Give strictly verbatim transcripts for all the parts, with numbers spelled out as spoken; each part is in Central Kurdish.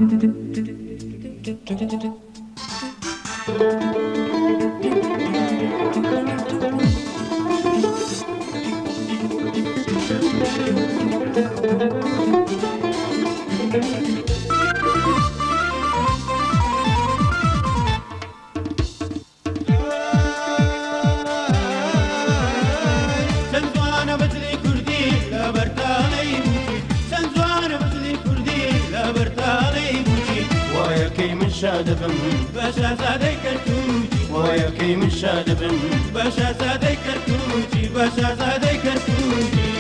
شادبم باشا زادي كركوجي ويا كي من شادبم باشا زادي كركوجي باشا زادي كركوجي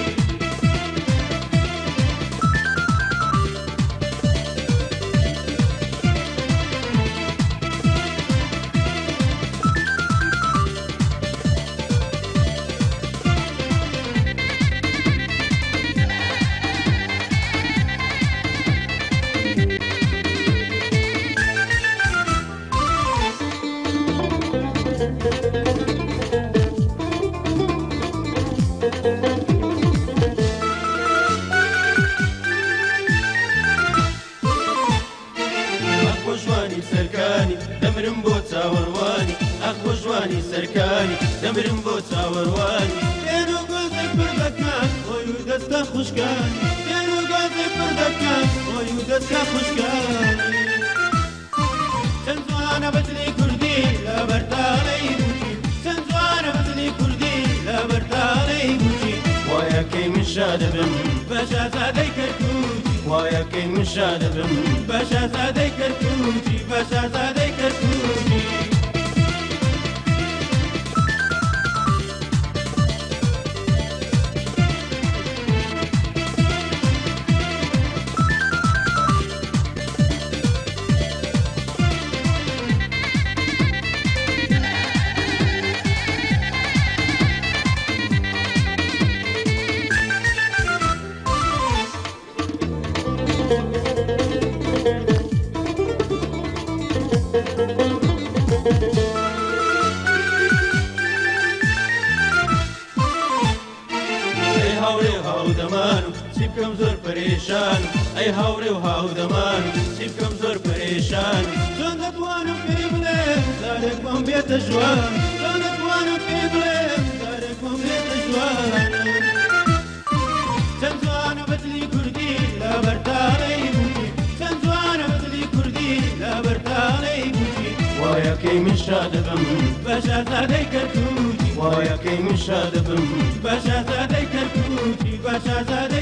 دمرم بۆ چاوەڕوانی ئەخۆ جوانی سەرکانی دەمرم بۆ چاوەڕوانی دێن و گۆزەی پڕ دەکەن خۆی و دەستە خوشکانی دێن و گۆزەی پڕ دەکەن خۆی و دەستە خوشکانی چەند جوانە بەجلی کوردی لە بەرتاڵەی بووکی چەند جوانە بەجلی کوردی لە بەرتاڵەی بووکی وایە کەی من شادەبم بە شازادەی کەرکووکی وایە کەی من شادەبم بە شازادەی کەرکووکی بە شازادەی کەرکووکی سیبکەم زۆر پەرێشان ئەی هاوڕێ و هاودەمان سیبکەم زۆر پەرێشان چۆن دەتوانم پێی بڵێم جارێک بۆم بێتە ژوان چۆن دەتوانم پێی بڵێم جارێک بۆم بێتە ژوان چەند جوانە بەجلی کوردی لە بەرتاڵەی بووکی چەند جوانە بەجلی کوردی لە بەرتاڵەی بووکی وایە کەی من شادەبم بە شازادەی کەرکووکی وایە کەی من شادەبم بە شازادەی کەرکووکی بە شازادەی